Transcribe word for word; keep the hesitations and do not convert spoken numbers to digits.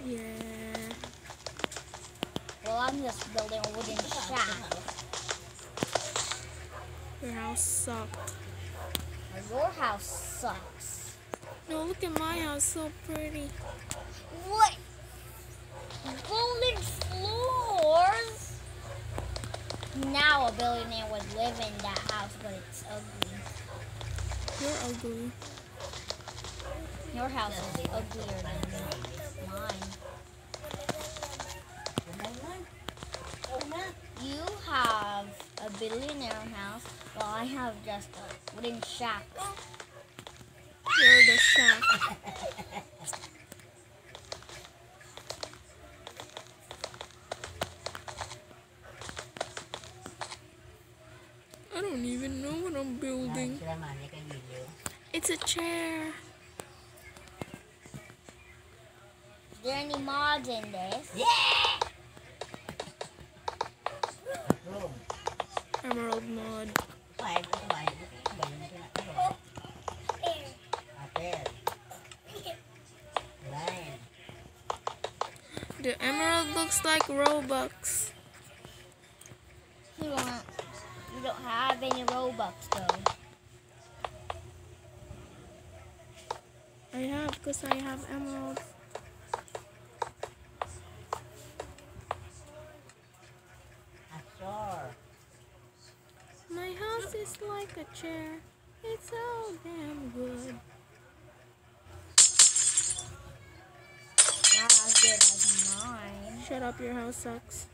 Yeah. Well, I'm just building a wooden shack. Your house sucked. Or your house sucks. No, look at my house, so pretty. What? Golden floors? Now a billionaire would live in that house, but it's ugly. You're ugly. Your house is uglier than mine. You have a billionaire house, while I have just a wooden shack. You're the shack. I don't even know what I'm building. It's a chair. Is there any mods in this? Yeah! Emerald mod. The emerald looks like Robux. You don't, you don't have any Robux though. I have, because I have emeralds. My house is like a chair. It's so damn good. Not as good as mine. Shut up, your house sucks.